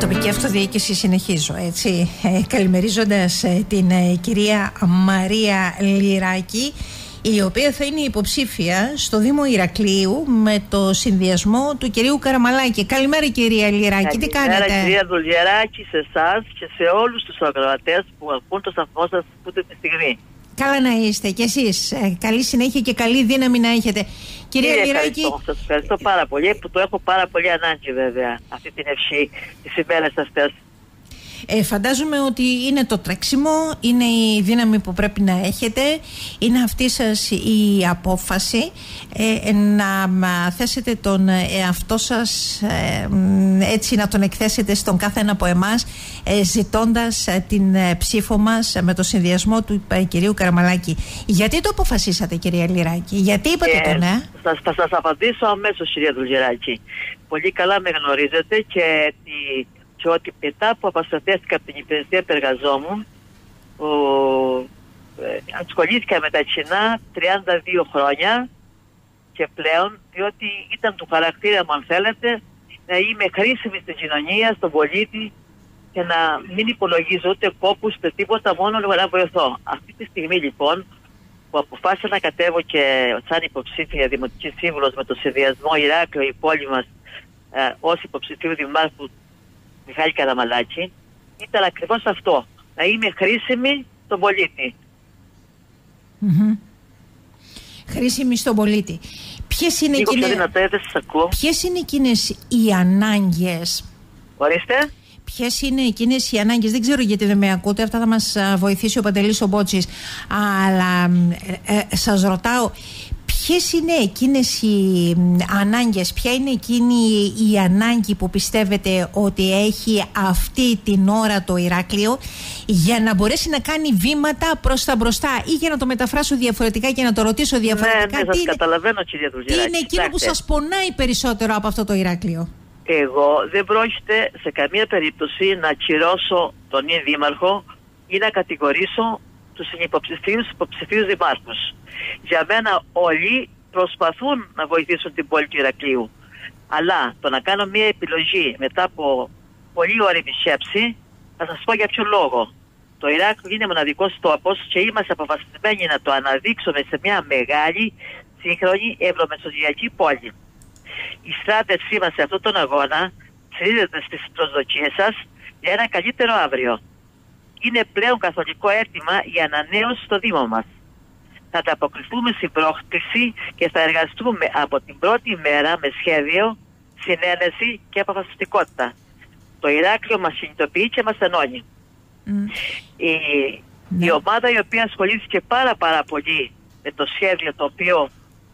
τοπική αυτοδιοίκηση συνεχίζω, έτσι, καλημερίζοντας την κυρία Μαρία Λιράκη, η οποία θα είναι υποψήφια στο Δήμο Ηρακλείου με το συνδυασμό του κυρίου Καραμαλάκη. Καλημέρα κυρία Λιράκη, τι κάνετε? Καλημέρα κυρία Δουλγεράκη, σε εσάς και σε όλους τους ακροατές που ακούν το σταθμό σας αυτή τη στιγμή. Καλά να είστε κι εσείς, καλή συνέχεια και καλή δύναμη να έχετε. Κυρία Λιράκη, σας ευχαριστώ πάρα πολύ, που το έχω πάρα πολύ ανάγκη βέβαια αυτή την ευχή τις ημέρες αυτές. Φαντάζομαι ότι είναι το τρέξιμο, είναι η δύναμη που πρέπει να έχετε, είναι αυτή σας η απόφαση να θέσετε τον εαυτό σας, έτσι να τον εκθέσετε στον κάθε ένα από εμάς, ζητώντας την ψήφο μας με το συνδυασμό του κυρίου Καραμαλάκη. Γιατί το αποφασίσατε κυρία Λιράκη, γιατί είπατε το ναι? Θα σας απαντήσω αμέσως κυρία Δουλγεράκη. Πολύ καλά με γνωρίζετε και ότι μετά που απασχολήθηκα από την υπηρεσία που εργαζόμουν, ασχολήθηκα με τα κοινά 32 χρόνια και πλέον, διότι ήταν του χαρακτήρα μου, αν θέλετε, να είμαι χρήσιμη στην κοινωνία, στον πολίτη και να μην υπολογίζω ούτε κόπους ούτε τίποτα, μόνο να βοηθώ. Αυτή τη στιγμή λοιπόν που αποφάσισα να κατέβω και σαν υποψήφια δημοτική σύμβουλος με το συνδυασμό Ηράκλειο, η πόλη μας, ως υποψηφίου δημάρχου Μιχάλη Καραμαλάκη, ήταν ακριβώς αυτό. Να είμαι χρήσιμη στον πολίτη. Χρήσιμη στον πολίτη. Ποιες είναι εκείνες οι ανάγκες? Ορίστε. Ποιες είναι εκείνες οι ανάγκες? Δεν ξέρω γιατί δεν με ακούτε. Αυτά θα μας βοηθήσει ο Παντελής ο Μπότσης. Αλλά σας ρωτάω, ποιες είναι εκείνες οι ανάγκες, ποια είναι εκείνη η ανάγκη που πιστεύετε ότι έχει αυτή την ώρα το Ηράκλειο για να μπορέσει να κάνει βήματα προς τα μπροστά, ή για να το μεταφράσω διαφορετικά και να το ρωτήσω διαφορετικά, ναι, σας καταλαβαίνω κυρία Δουλγεράκη. Τι είναι εκείνο που σας πονάει περισσότερο από αυτό το Ηράκλειο? Εγώ δεν πρόκειται σε καμία περίπτωση να ακυρώσω τον νυν δήμαρχο ή να κατηγορήσω τους υποψηφίους δημάρχους. Για μένα όλοι προσπαθούν να βοηθήσουν την πόλη του Ηρακλείου. Αλλά το να κάνω μια επιλογή μετά από πολύ ώριμη σκέψη, θα σας πω για ποιο λόγο. Το Ηράκλειο είναι μοναδικός τόπος και είμαστε αποφασισμένοι να το αναδείξουμε σε μια μεγάλη, σύγχρονη ευρωμεσογειακή πόλη. Η στράτευσή μας σε αυτόν τον αγώνα στηρίζεται στις προσδοκίες σας για ένα καλύτερο αύριο. Είναι πλέον καθολικό αίτημα η ανανέωση στο Δήμο μας. Θα ανταποκριθούμε στην πρόκληση και θα εργαστούμε από την πρώτη μέρα με σχέδιο, συνένεση και αποφασιστικότητα. Το Ηράκλειο μας συνειδητοποιεί και μας ενώνει. Η ομάδα η οποία ασχολήθηκε πάρα πολύ με το σχέδιο το οποίο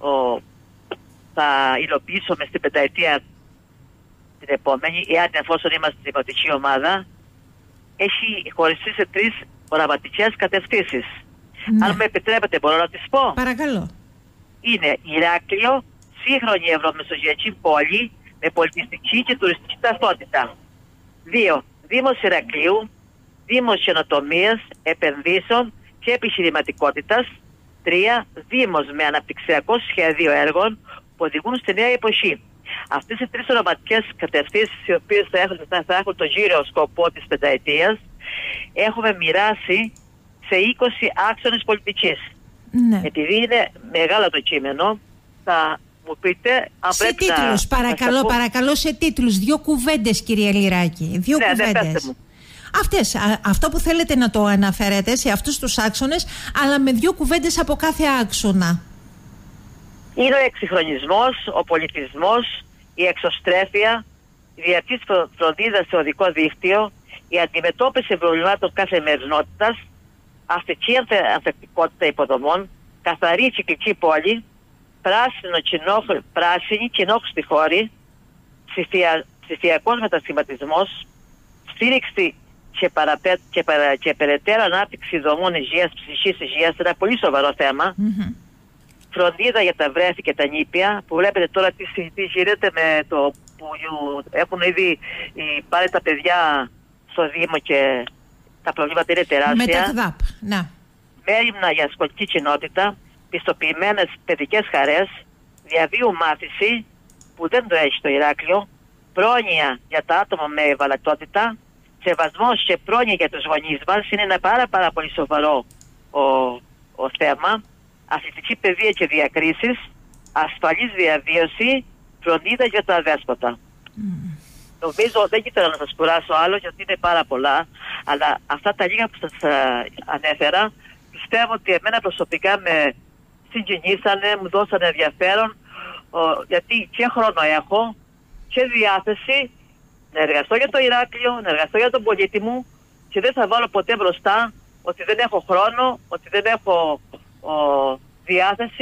θα υλοποιήσουμε στην πενταετία την επόμενη, εάν εφόσον είμαστε δημοτική ομάδα, έχει χωριστεί σε 3 οραματικές κατευθύνσεις. Αν με επιτρέπετε μπορώ να τις πω? Παρακαλώ. Είναι Ηράκλειο, σύγχρονη ευρωμεσογειακή πόλη με πολιτιστική και τουριστική ταυτότητα. 2. Δήμος Ηρακλείου, Δήμος καινοτομίας, επενδύσεων και επιχειρηματικότητας. 3. Δήμος με αναπτυξιακό σχέδιο έργων που οδηγούν στη νέα εποχή. Αυτές οι 3 οραματικές κατευθύνσεις, οι οποίες θα έχουν τον γύριο σκοπό της πενταετίας, έχουμε μοιράσει σε 20 άξονες πολιτικής. Ναι. Επειδή είναι μεγάλο το κείμενο, θα μου πείτε αν σε πρέπει τίτλους, παρακαλώ σε τίτλους. 2 κουβέντες κυρία Λιράκη. 2 κουβέντες. Αυτό που θέλετε να το αναφέρετε σε αυτούς τους άξονες, αλλά με 2 κουβέντες από κάθε άξονα. Είναι ο εξυγχρονισμός, ο πολιτισμός, η εξωστρέφεια, η διαρκής φροντίδα σε οδικό δίκτυο, η αντιμετώπιση προβλημάτων καθημερινότητας, αστική ανθεκτικότητα υποδομών, καθαρή κυκλική πόλη, πράσινη κοινόχρηστη χώρη, ψηφιακός μετασχηματισμός, στήριξη και περαιτέρω ανάπτυξη δομών υγείας, ψυχικής υγείας, ένα πολύ σοβαρό θέμα. Φροντίδα για τα βρέφη και τα νήπια, που βλέπετε τώρα τι γίνεται με το που έχουν ήδη πάρει τα παιδιά στο Δήμο και τα προβλήματα είναι τεράστια. Με τα ΚΔΑΠ, να. Μέριμνα για σχολική κοινότητα, πιστοποιημένες παιδικές χαρές, διαβίου μάθηση που δεν το έχει το Ηράκλειο, πρόνοια για τα άτομα με ευαλωτότητα, σεβασμός και πρόνοια για τους γονείς μας είναι ένα πάρα πολύ σοβαρό θέμα. Αθλητική παιδεία και διακρίσεις, ασφαλής διαβίωση, φροντίδα για τα αδέσποτα. Νομίζω, δεν ήθελα να σας κουράσω άλλο γιατί είναι πάρα πολλά, αλλά αυτά τα λίγα που σας ανέφερα πιστεύω ότι εμένα προσωπικά με συγκινήσανε, μου δώσανε ενδιαφέρον, γιατί και χρόνο έχω και διάθεση να εργαστώ για το Ηράκλειο, να εργαστώ για τον πολίτη μου και δεν θα βάλω ποτέ μπροστά ότι δεν έχω χρόνο, ότι δεν έχω διάθεση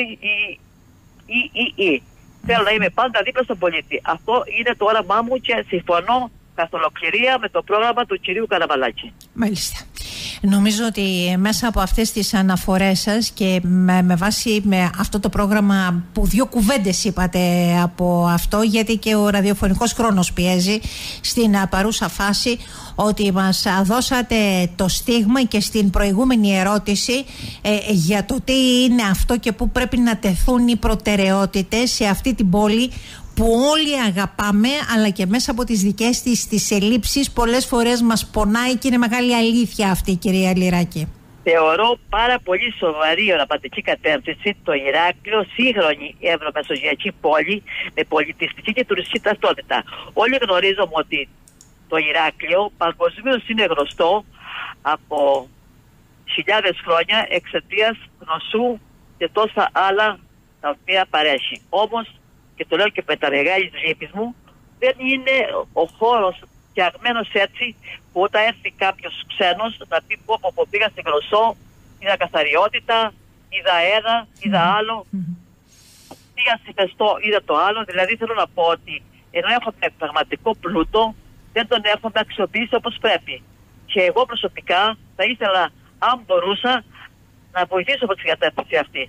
ή. Θέλω να είμαι πάντα δίπλα στον πολίτη. Αυτό είναι το όραμά μου και συμφωνώ καθ' ολοκληρία με το πρόγραμμα του κυρίου Καραμαλάκη. Μάλιστα. Νομίζω ότι μέσα από αυτές τις αναφορές σας και με βάση αυτό το πρόγραμμα που 2 κουβέντες είπατε από αυτό, γιατί και ο ραδιοφωνικός χρόνος πιέζει στην παρούσα φάση, ότι μας δώσατε το στίγμα και στην προηγούμενη ερώτηση για το τι είναι αυτό και πού πρέπει να τεθούν οι προτεραιότητες σε αυτή την πόλη που όλοι αγαπάμε, αλλά και μέσα από τις δικές της τις ελλείψεις πολλές φορές μας πονάει και είναι μεγάλη αλήθεια αυτή, κυρία Λιράκη. Θεωρώ πάρα πολύ σοβαρή οραματική κατεύθυνση το Ηράκλειο, σύγχρονη ευρωμεσογειακή πόλη με πολιτιστική και τουριστική ταυτότητα. Όλοι γνωρίζουμε ότι το Ηράκλειο παγκοσμίως είναι γνωστό από χιλιάδες χρόνια εξαιτίας γνωσού και τόσα άλλα τα οποία παρέχει. Όμως, και το λέω και με τα μεγάλη λύπης μου, δεν είναι ο χώρος φτιαγμένος έτσι που όταν έρθει κάποιος ξένος να πει πω πήγα στην Γροσσό, είδα καθαριότητα, είδα ένα, είδα άλλο, πήγα στη Φεστό, είδα το άλλο. Δηλαδή θέλω να πω ότι ενώ έχουμε πραγματικό πλούτο, δεν τον έχουμε αξιοποιήσει όπως πρέπει. Και εγώ προσωπικά θα ήθελα, αν μπορούσα, να βοηθήσω από την κατεύθυνση αυτή.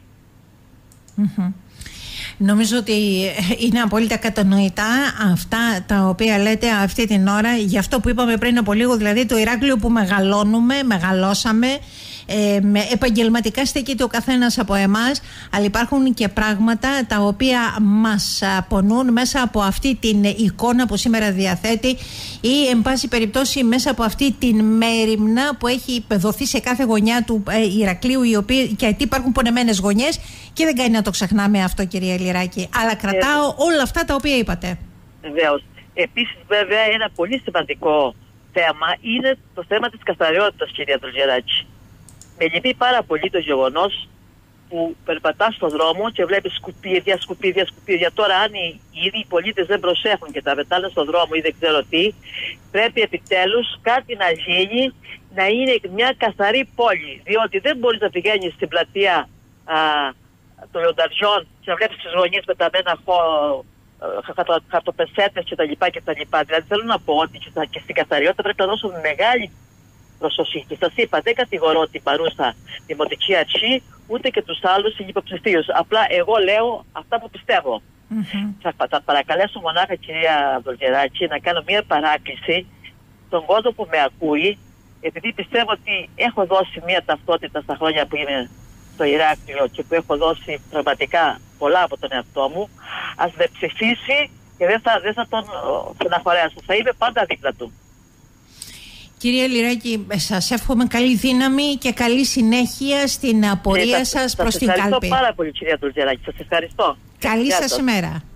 Νομίζω ότι είναι απόλυτα κατανοητά αυτά τα οποία λέτε αυτή την ώρα, για αυτό που είπαμε πριν από λίγο, δηλαδή το Ηράκλειο που μεγαλώσαμε, επαγγελματικά στέκεται ο καθένας από εμάς, αλλά υπάρχουν και πράγματα τα οποία μας πονούν μέσα από αυτή την εικόνα που σήμερα διαθέτει ή εν πάση περιπτώσει μέσα από αυτή την μέριμνα που έχει δοθεί σε κάθε γωνιά του Ηρακλείου, γιατί υπάρχουν πονεμένες γωνιές και δεν κάνει να το ξεχνάμε αυτό, κυρία Λιράκη, αλλά κρατάω όλα αυτά τα οποία είπατε. Βεβαίως. Επίσης βέβαια ένα πολύ σημαντικό θέμα είναι το θέμα της καθαριότητας, κυρία Τολγεράκη. Με λυπεί πάρα πολύ το γεγονός που περπατάς στον δρόμο και βλέπεις σκουπίδια. Τώρα αν οι πολίτες δεν προσέχουν και τα πετάνε στον δρόμο ή δεν ξέρω τι, πρέπει επιτέλους κάτι να γίνει, να είναι μια καθαρή πόλη. Διότι δεν μπορείς να πηγαίνεις στην πλατεία των Λιονταριών και να βλέπεις τις γωνίες πεταμένα χαρτοπεσέτες κτλ. Δηλαδή θέλω να πω ότι και στην καθαριότητα πρέπει να δώσουμε μεγάλη προσοχή. Και σας είπα, δεν κατηγορώ την παρούσα δημοτική αρχή ούτε και τους άλλους υποψηφίους. Απλά εγώ λέω αυτά που πιστεύω. Θα παρακαλέσω μονάχα, κυρία Βολγεράκη, να κάνω μια παράκληση στον κόσμο που με ακούει, επειδή πιστεύω ότι έχω δώσει μια ταυτότητα στα χρόνια που είμαι στο Ηράκλειο και που έχω δώσει πραγματικά πολλά από τον εαυτό μου. Ας με ψηφίσει και δεν θα τον στεναχωρέσω. Θα είμαι πάντα δίπλα του. Κυρία Λιράκη, σας εύχομαι καλή δύναμη και καλή συνέχεια στην απορία σας προς την κάλπη. Σας ευχαριστώ πάρα πολύ, κυρία Τολγεράκη. Σας ευχαριστώ. Καλή σας ημέρα.